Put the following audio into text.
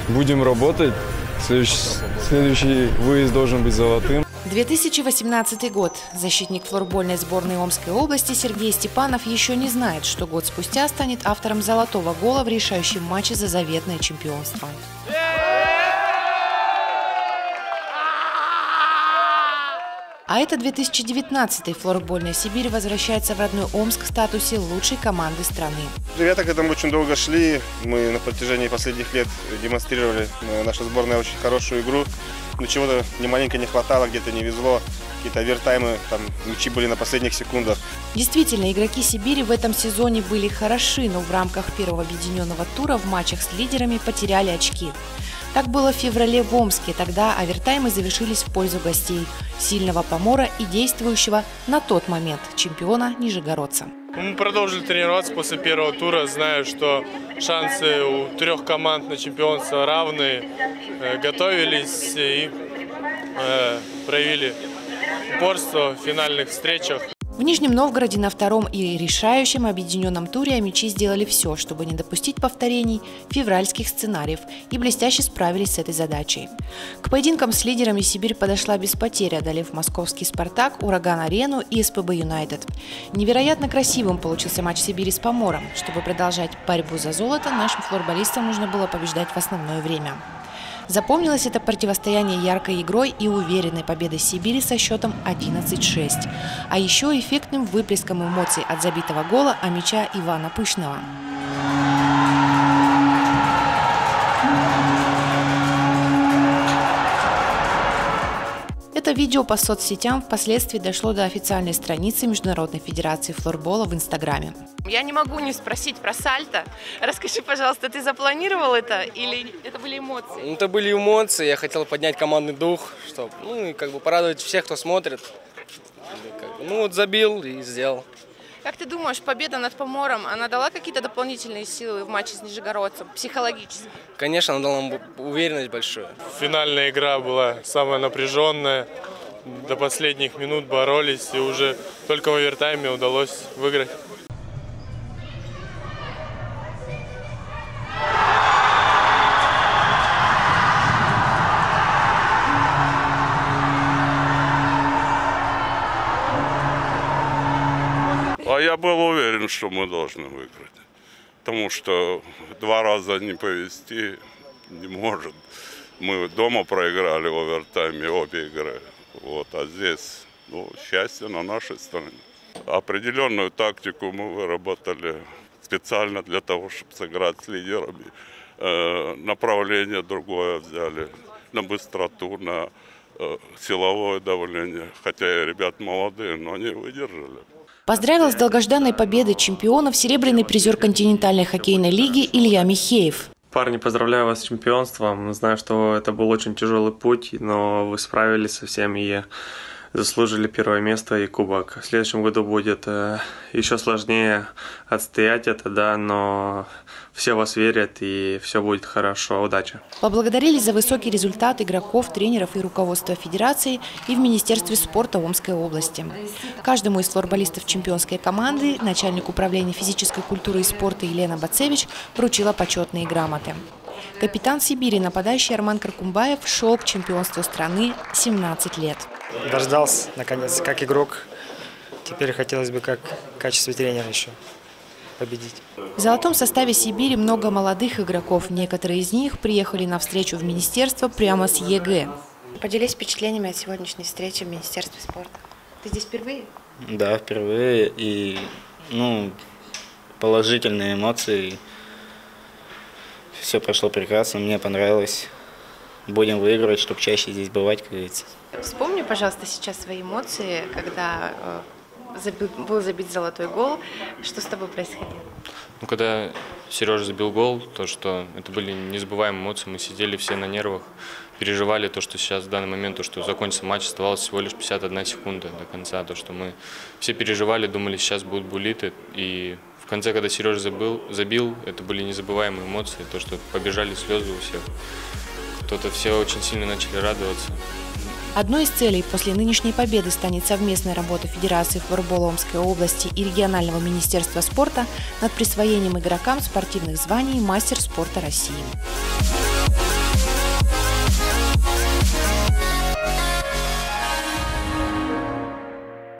Будем работать. Следующий выезд должен быть золотым. 2018 год. Защитник флорбольной сборной Омской области Сергей Степанов еще не знает, что год спустя станет автором золотого гола в решающем матче за заветное чемпионство. А это 2019-й. Флорбольная Сибирь возвращается в родной Омск в статусе лучшей команды страны. Ребята к этому очень долго шли. Мы на протяжении последних лет демонстрировали наша сборная очень хорошую игру. Но чего-то маленько не хватало, где-то не везло. Какие-то овертаймы, там мячи были на последних секундах. Действительно, игроки Сибири в этом сезоне были хороши, но в рамках первого объединенного тура в матчах с лидерами потеряли очки. Так было в феврале в Омске. Тогда овертаймы завершились в пользу гостей – сильного Помора и действующего на тот момент чемпиона Нижегородца. Мы продолжили тренироваться после первого тура, зная, что шансы у трех команд на чемпионство равные. Готовились и проявили упорство в финальных встречах. В Нижнем Новгороде на втором и решающем объединенном туре омичи сделали все, чтобы не допустить повторений февральских сценариев, и блестяще справились с этой задачей. К поединкам с лидерами Сибирь подошла без потерь, одолев московский «Спартак», «Ураган-Арену» и СПБ «Юнайтед». Невероятно красивым получился матч Сибири с Помором. Чтобы продолжать борьбу за золото, нашим флорболистам нужно было побеждать в основное время. Запомнилось это противостояние яркой игрой и уверенной победой Сибири со счетом 11-6. А еще эффектным выплеском эмоций от забитого гола омича Ивана Пышного. Это видео по соцсетям впоследствии дошло до официальной страницы Международной федерации флорбола в Инстаграме. Я не могу не спросить про сальто. Расскажи, пожалуйста, ты запланировал это или это были эмоции? Это были эмоции, я хотел поднять командный дух, чтобы порадовать всех, кто смотрит. Забил и сделал. Как ты думаешь, победа над Помором, она дала какие-то дополнительные силы в матче с Нижегородцем, психологически? Конечно, она дала нам уверенность большую. Финальная игра была самая напряженная. До последних минут боролись, и уже только в овертайме удалось выиграть. А я был уверен, что мы должны выиграть, потому что два раза не повезти не может. Мы дома проиграли в овертайме обе игры, а здесь счастье на нашей стороне. Определенную тактику мы выработали специально для того, чтобы сыграть с лидерами. Направление другое взяли на быстроту, на силовое давление, хотя и ребят молодые, но они выдержали. Поздравил с долгожданной победой чемпионов серебряный призер континентальной хоккейной лиги Илья Михеев. Парни, поздравляю вас с чемпионством. Знаю, что это был очень тяжелый путь, но вы справились со всем и заслужили первое место и кубок. В следующем году будет еще сложнее отстоять это, но все вас верят и все будет хорошо. Удачи! Поблагодарили за высокий результат игроков, тренеров и руководства федерации и в Министерстве спорта Омской области. Каждому из флорболистов чемпионской команды начальник управления физической культуры и спорта Елена Бацевич вручила почетные грамоты. Капитан Сибири, нападающий Арман Каркумбаев, шел к чемпионству страны 17 лет. Дождался, наконец, как игрок. Теперь хотелось бы как в качестве тренера еще победить. В золотом составе Сибири много молодых игроков. Некоторые из них приехали на встречу в министерство прямо с ЕГЭ. Поделись впечатлениями от сегодняшней встречи в Министерстве спорта. Ты здесь впервые? Да, впервые. И положительные эмоции. Все прошло прекрасно, мне понравилось. Будем выигрывать, чтобы чаще здесь бывать, как говорится. Вспомни, пожалуйста, сейчас свои эмоции, когда был забит золотой гол. Что с тобой происходило? Когда Сережа забил гол, это были незабываемые эмоции. Мы сидели все на нервах, переживали то, что сейчас в данный момент, что закончится матч, оставалось всего лишь 51 секунда до конца. Что мы все переживали, думали, сейчас будут буллиты. И в конце, когда Сережа забил, это были незабываемые эмоции, что побежали слезы у всех. Все очень сильно начали радоваться. Одной из целей после нынешней победы станет совместная работа Федерации флорбола Омской области и регионального министерства спорта над присвоением игрокам спортивных званий «Мастер спорта России».